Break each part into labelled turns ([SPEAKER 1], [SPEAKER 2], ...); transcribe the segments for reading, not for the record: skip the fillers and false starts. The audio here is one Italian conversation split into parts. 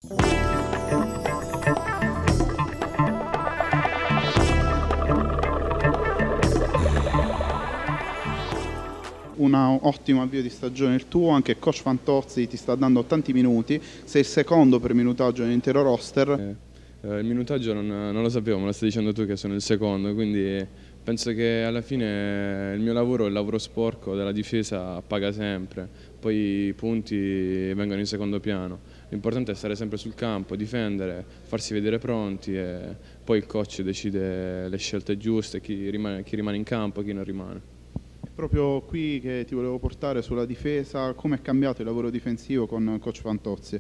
[SPEAKER 1] Un ottimo avvio di stagione il tuo, anche coach Fantozzi ti sta dando tanti minuti, sei il secondo per minutaggio nell'intero roster.
[SPEAKER 2] Il minutaggio non lo sapevo, me lo stai dicendo tu che sono il secondo, quindi penso che alla fine il mio lavoro, il lavoro sporco della difesa paga sempre, poi i punti vengono in secondo piano. L'importante è stare sempre sul campo, difendere, farsi vedere pronti e poi il coach decide le scelte giuste, chi rimane in campo e chi non rimane.
[SPEAKER 1] Proprio qui che ti volevo portare sulla difesa, come è cambiato il lavoro difensivo con coach Fantozzi?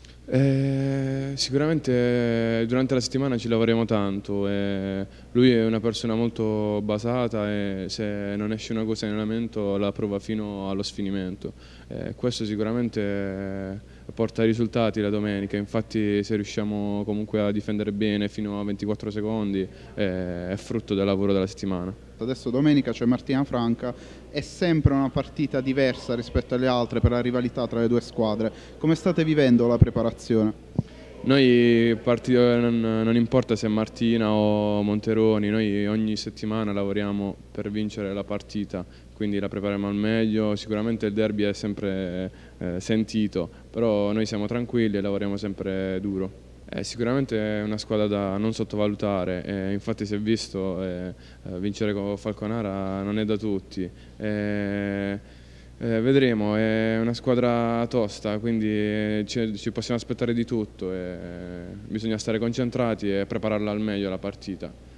[SPEAKER 2] Sicuramente durante la settimana ci lavoriamo tanto, lui è una persona molto basata e se non esce una cosa in allenamento la prova fino allo sfinimento. Questo sicuramente porta risultati la domenica, infatti se riusciamo comunque a difendere bene fino a 24 secondi è frutto del lavoro della settimana.
[SPEAKER 1] Adesso domenica c'è Martina Franca, è sempre una partita diversa rispetto alle altre per la rivalità tra le due squadre. Come state vivendo la preparazione?
[SPEAKER 2] Noi non importa se è Martina o Monteroni, noi ogni settimana lavoriamo per vincere la partita, quindi la prepariamo al meglio. Sicuramente il derby è sempre sentito, però noi siamo tranquilli e lavoriamo sempre duro. Sicuramente è una squadra da non sottovalutare, infatti si è visto vincere con Falconara non è da tutti. Vedremo, è una squadra tosta, quindi ci possiamo aspettare di tutto, bisogna stare concentrati e prepararla al meglio la partita.